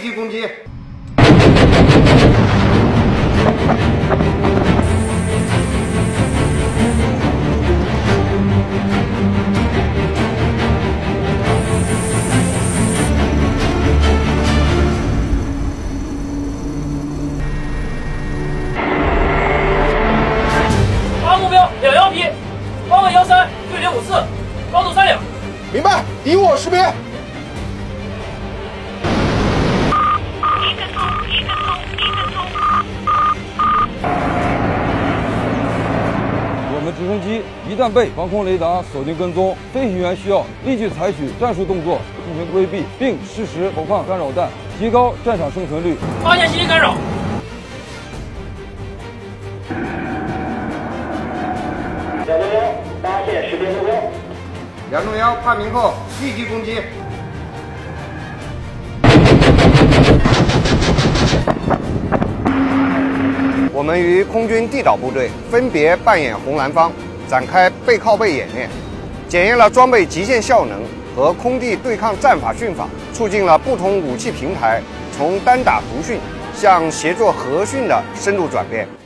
即攻击。 目标2-1批，方位13，距离54，高度3两。 明白，敌我识别。 我们直升机一旦被防空雷达锁定跟踪，飞行员需要立即采取战术动作进行规避，并适时投放干扰弹，提高战场生存率。 发现信息干扰。 201发现识别目标。 201判明后立即攻击。我们与空军地导部队分别扮演红蓝方，展开背靠背演练，检验了装备极限效能和空地对抗战法训法，促进了不同武器平台从单打独训向协作合训的深度转变。